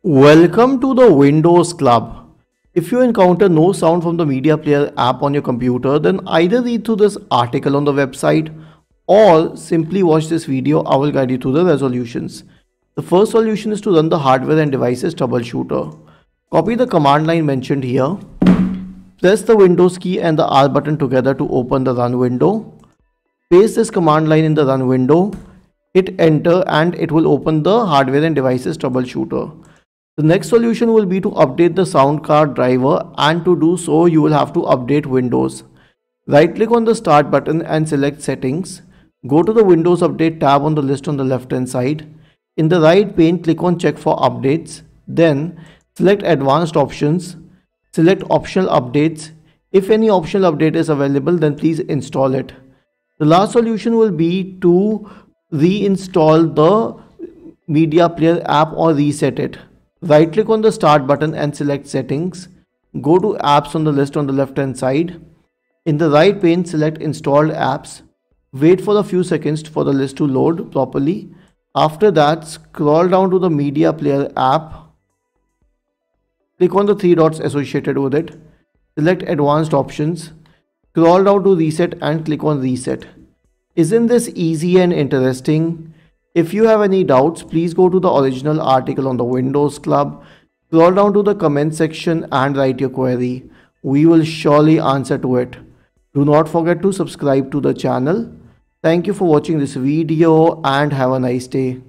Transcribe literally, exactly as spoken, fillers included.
Welcome to the Windows Club. If you encounter no sound from the media player app on your computer, then either read through this article on the website or simply watch this video. I will guide you through the resolutions. The first solution is to run the hardware and devices troubleshooter. Copy the command line mentioned here. Press the Windows key and the R button together to open the run window. Paste this command line in the run window. Hit enter and it will open the hardware and devices troubleshooter. The next solution will be to update the sound card driver, and to do so you will have to update Windows. Right click on the start button and select settings. Go to the Windows Update tab on the list on the left hand side. In the right pane click on check for updates. Then select advanced options. Select optional updates. If any optional update is available then please install it. The last solution will be to reinstall the media player app or reset it. Right click on the start button and select settings. Go to apps on the list on the left hand side. In the right pane select installed apps. Wait for a few seconds for the list to load properly. After that scroll down to the media player app. Click on the three dots associated with it. Select advanced options. Scroll down to reset and click on reset. Isn't this easy and interesting? If you have any doubts, please go to the original article on the Windows Club. Scroll down to the comment section and write your query. We will surely answer to it. Do not forget to subscribe to the channel. Thank you for watching this video and have a nice day.